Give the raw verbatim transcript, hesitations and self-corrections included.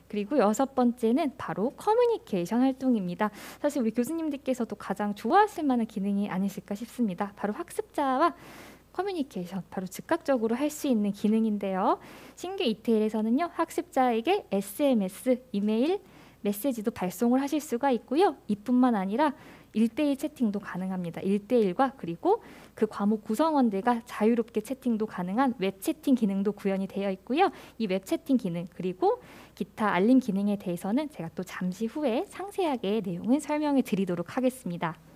그리고 여섯 번째는 바로 커뮤니케이션 활동입니다. 사실 우리 교수님들께서도 가장 좋아하실 만한 기능이 아니실까 싶습니다. 바로 학습자와 커뮤니케이션, 바로 즉각적으로 할 수 있는 기능인데요. 신규 이테일에서는요, 학습자에게 에스엠에스, 이메일, 메시지도 발송을 하실 수가 있고요. 이뿐만 아니라 일대일 채팅도 가능합니다. 일대일과 그리고 그 과목 구성원들과 자유롭게 채팅도 가능한 웹 채팅 기능도 구현이 되어 있고요. 이 웹 채팅 기능 그리고 기타 알림 기능에 대해서는 제가 또 잠시 후에 상세하게 내용을 설명해 드리도록 하겠습니다.